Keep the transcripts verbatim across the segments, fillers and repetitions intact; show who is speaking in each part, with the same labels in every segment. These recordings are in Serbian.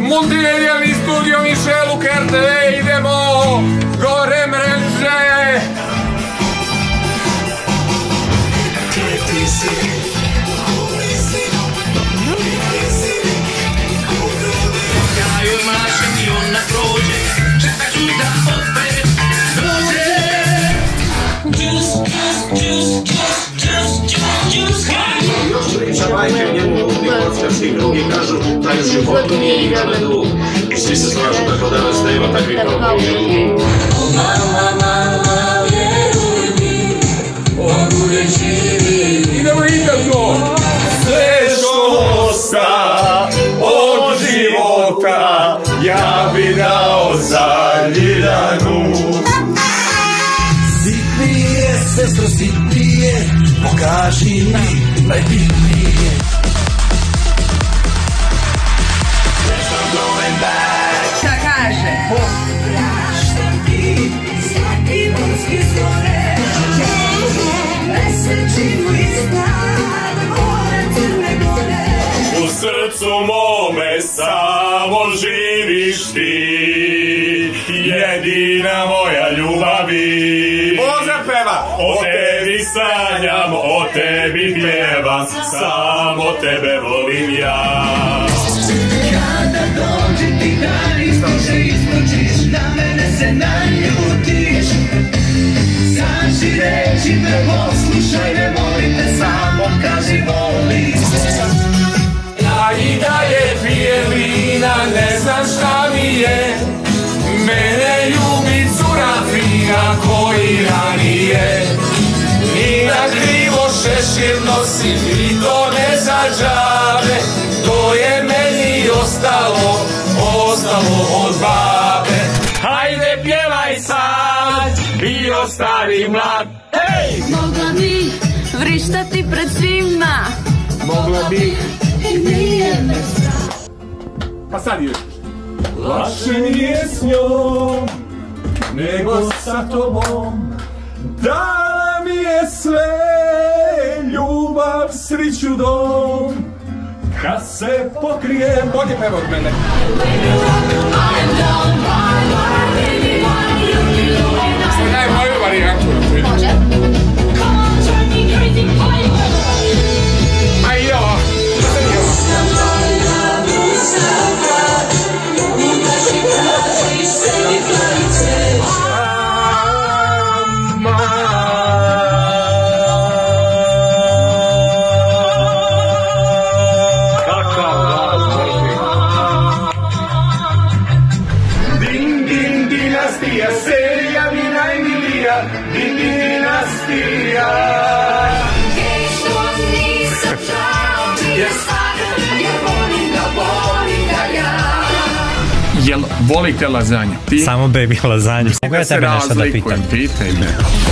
Speaker 1: Multimedijalni studio Mišeluk R T V, idemo gore mreže.
Speaker 2: Kraju mašem i ona prođe, čekat ću da opet dođe. Juice, juice, juice, juice, juice, juice.
Speaker 3: Još priča majke njemu ludni kockarski drugi kažu da je u životu nije nikada dug. I svi se slažu tako danas nema takvih problema.
Speaker 2: Mama, mama, vjeruj mi, on uvijek živi.
Speaker 1: Idemo ikako.
Speaker 4: Sve što osta od života ja bi dao za Ljiljanu.
Speaker 5: Sitnije, sestro, sitnije, pokaži mi najbitnije.
Speaker 6: Šta kaže?
Speaker 2: Praštam ti, svaki morski zore, mesečinu iznad, more crne gore.
Speaker 4: U srcu mome samo živiš ti, jedina moja ljubavi.
Speaker 1: Može peva.
Speaker 4: O tebi sanjam, o tebi pjevam, samo tebe volim ja.
Speaker 2: Kada dođe ti dan ističe, isključiš, na mene se naljutiš. Kaži reći me, poslušaj me, molim te, samo kaži volim te.
Speaker 1: A i da je pije vina, ne znam šta mi je. Mene ljubi cura fina koji ranije. Ni na krivo šešir nosim i to ne za džabe. To je meni ostalo, ostalo od babe. Hajde pjevaj sad, bio stari mlad. Hej!
Speaker 6: Mogla bih vrištati pred svima.
Speaker 1: Mogla bih.
Speaker 6: I nije me strah.
Speaker 1: Pa sad ideš.
Speaker 4: Lakše mi je s njom, nego sa tobom. Dala mi je sve, ljubav, sriću, dom. Kad se pokrijem,
Speaker 1: Bolje peva od mene. Što daj moju varijantu.
Speaker 6: Može?
Speaker 1: A i ovo. Sad i ovo.
Speaker 4: din, din, dinastija, serija mi najmilija, din, din, dinastija.
Speaker 2: Što nisam žao, ti je sada, jer volim ga, volim ga ja.
Speaker 1: Jel volite lazanju? Ti?
Speaker 7: Samo baby lazanju. Mogu ja tebe nešto da pitam?
Speaker 1: Pitaj me.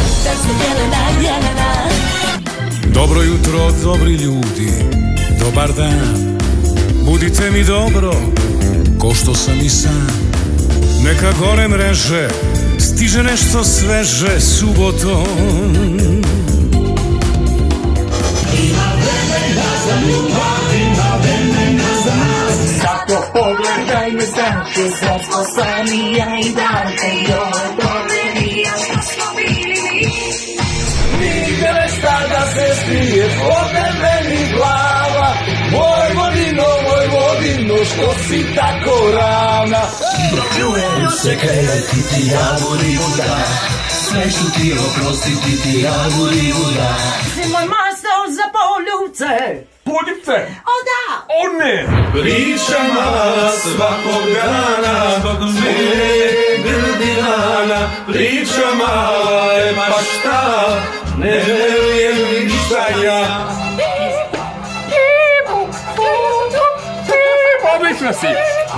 Speaker 5: Dobro jutro, dobri ljudi, dobar dan. Budite mi dobro, ko što sam i sam. Neka gore mreže, stiže nešto sveže subotom.
Speaker 2: Ima vremena za ljubav, ima vremena za nas. Zato pogledaj me znači, zato sam i ja i Danka i ovo domenija što smo bili mi.
Speaker 4: Nigde nešta da se skrije, od meni glava. Vojvodino, Vojvodino, što si tako ravna.
Speaker 5: Čujem se kreveti ti javori voda, sve ću ti oprostiti ti javori voda.
Speaker 6: Si moj master za poljubce.
Speaker 1: Poljubce?
Speaker 6: O da!
Speaker 1: O ne!
Speaker 4: Pričama svakog dana, ne grdinana, pričama je pa šta, ne verujem ništa ja.
Speaker 1: Odlična si!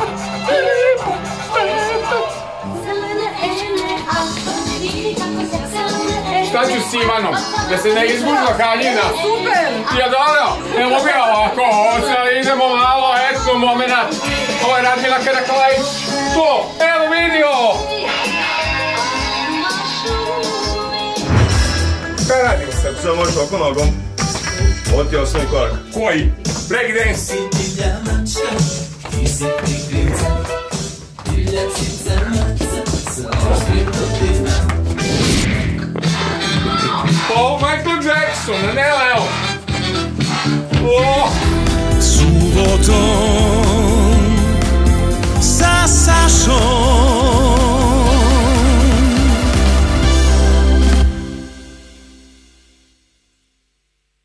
Speaker 1: Šta ću s Ivanom? Da se ne izgužva haljina? Super! Ja dobro, ne mogu ja ovako, sad idemo malo, eto moment. Ovo je Radmila Karakalajić, to, evo vidi ovo! Šta radimo sad?
Speaker 4: Sad možeš oko nogom. Ovo ti je osnovni korak.
Speaker 1: Koji? Breakdance!
Speaker 2: Ti ljamačka, ti si ti krivca.
Speaker 1: O, Michael Jackson, ne Leo. O!
Speaker 5: Subotom